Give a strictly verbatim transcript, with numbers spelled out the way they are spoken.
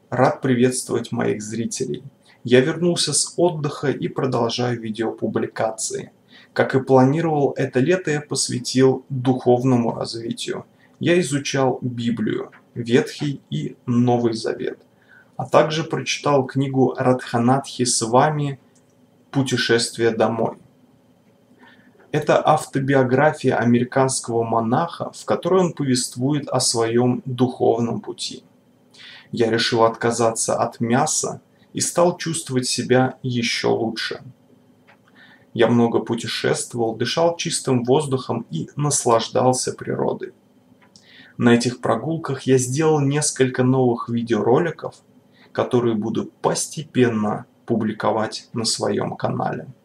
Рад приветствовать моих зрителей. Я вернулся с отдыха и продолжаю видеопубликации. Как и планировал, это лето я посвятил духовному развитию. Я изучал Библию, Ветхий и Новый Завет, а также прочитал книгу Радханатхи Свами «Путешествие домой». Это автобиография американского монаха, в которой он повествует о своем духовном пути. Я решил отказаться от мяса и стал чувствовать себя еще лучше. Я много путешествовал, дышал чистым воздухом и наслаждался природой. На этих прогулках я сделал несколько новых видеороликов, которые буду постепенно публиковать на своем канале.